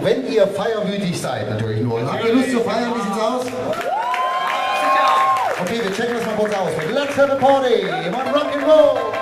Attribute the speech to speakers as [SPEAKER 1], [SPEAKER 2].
[SPEAKER 1] Wenn ihr feierwütig seid, natürlich nur. Habt ihr Lust zu feiern? Wie sieht's aus? Okay, wir checken das mal kurz aus. Let's have a party! On Rock'n'Roll!